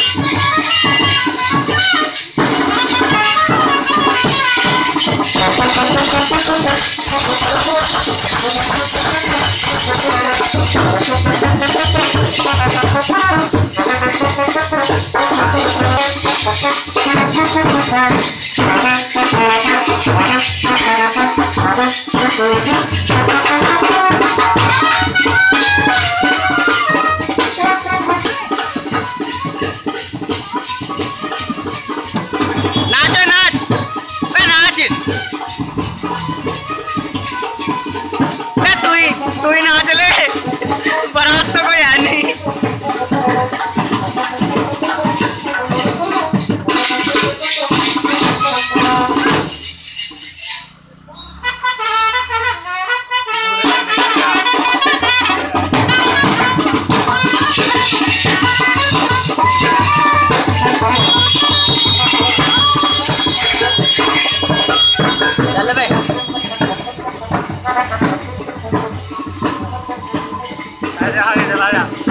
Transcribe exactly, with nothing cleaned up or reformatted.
नाचो नाच बे नाच बे तू ही तू ही नाच ले बारात तो कोई है नहीं। चल बे आगे चला जा।